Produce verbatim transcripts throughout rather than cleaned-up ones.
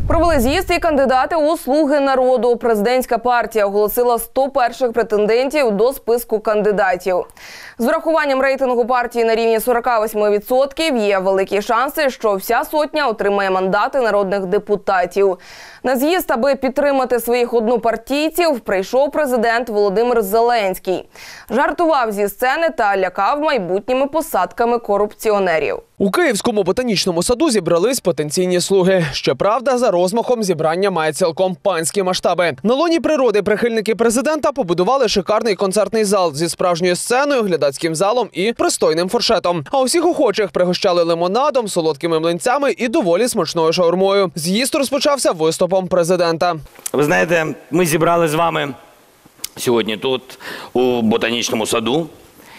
Провели з'їзд і кандидати у «Слуги народу». Президентська партія оголосила сто перших претендентів до списку кандидатів. З врахуванням рейтингу партії на рівні сорока восьми відсотків є великі шанси, що вся сотня отримає мандати народних депутатів. На з'їзд, аби підтримати своїх однопартійців, прийшов президент Володимир Зеленський. Жартував зі сцени та лякав майбутніми посадками корупціонерів. У Київському ботанічному саду зібрались потенційні слуги. Щоправда, за розмахом зібрання має цілком панські масштаби. На лоні природи прихильники президента побудували шикарний концертний зал зі справжньою сценою, глядацьким залом і пристойним фуршетом. А усіх охочих пригощали лимонадом, солодкими млинцями і доволі смачною шаурмою. З'їзд розпочався виступом президента. Ви знаєте, ми зібрали з вами сьогодні тут, у ботанічному саду.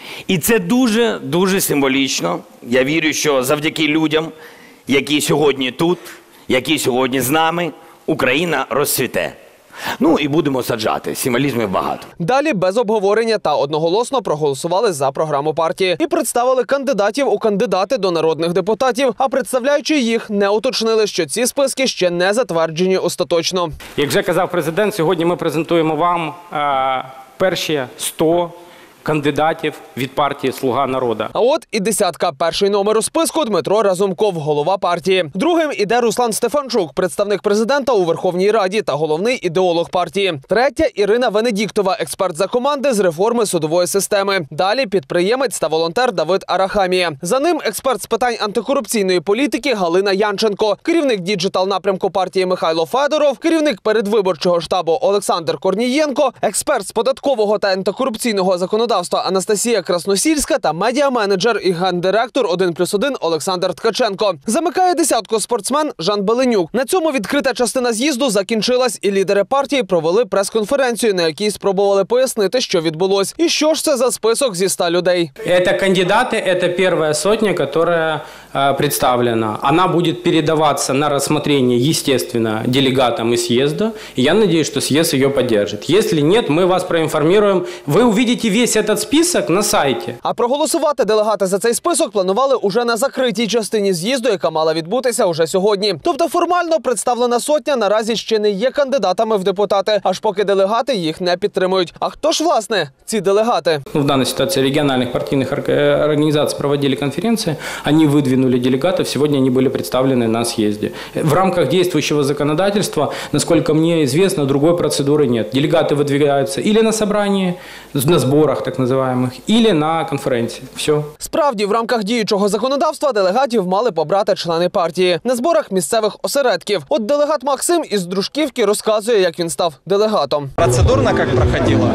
І це дуже-дуже символічно. Я вірю, що завдяки людям, які сьогодні тут, які сьогодні з нами, Україна розцвіте. Ну і будемо саджати. Символізмів багато. Далі без обговорення та одноголосно проголосували за програму партії і представили кандидатів у кандидати до народних депутатів. А представляючи їх, не уточнили, що ці списки ще не затверджені остаточно. Як вже казав президент, сьогодні ми презентуємо вам е, перші сто кандидатів від партії «Слуга народу». А от і десятка. Перший номер у списку – Дмитро Разумков, голова партії. Другим іде Руслан Стефанчук, представник президента у Верховній Раді та головний ідеолог партії. Третя – Ірина Венедіктова, експерт за команди з реформи судової системи. Далі – підприємець та волонтер Давид Арахамія. За ним – експерт з питань антикорупційної політики Галина Янченко, керівник діджитал-напрямку партії Михайло Федоров, керівник передвиборчого штабу Олександр Корнієнко, експерт з податкового та антикорупційного законодавства Анастасія Красносільська та медіа-менеджер і гендиректор один плюс один Олександр Ткаченко. Замикає десятку спортсмен Жан Беленюк. На цьому відкрита частина з'їзду закінчилась, і лідери партії провели прес-конференцію, на якій спробували пояснити, що відбулось. І що ж це за список зі ста людей? Це кандидати, це перша сотня, яка представлена. Вона буде передаватися на розгляд, звісно, делегатам із з'їзду. І я сподіваюся, що з'їзд її підтримає. Якщо ні, ми вас проінформуємо. Ви побачите весь этот список на сайті. А проголосувати делегати за цей список планували уже на закритій частині з'їзду, яка мала відбутися уже сьогодні. Тобто формально представлена сотня наразі ще не є кандидатами в депутати, аж поки делегати їх не підтримують. А хто ж, власне, ці делегати? В даній ситуації регіональних партійних організацій проводили конференції, вони видвинули делегатів, сьогодні вони були представлені на з'їзді. В рамках діючого законодавства, наскільки мені відомо, другої процедури немає. Делегати видвигаються або на собранні, на зборах, так називаємо, або на конференції. Все. Справді, в рамках діючого законодавства делегатів мали побрати члени партії на зборах місцевих осередків. От делегат Максим із Дружківки розказує, як він став делегатом. Процедурно як проходило?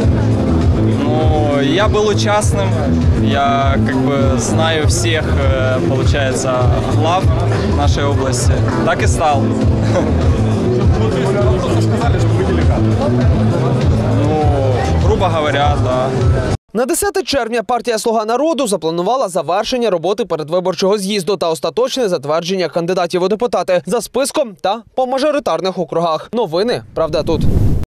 Ну, я був учасним, я как бы знаю всіх, получается, глав нашей области. Так и стал. Ну, грубо говоря, да. На десяте червня партія «Слуга народу» запланувала завершення роботи передвиборчого з'їзду та остаточне затвердження кандидатів у депутати за списком та по мажоритарних округах. Новини, правда, тут.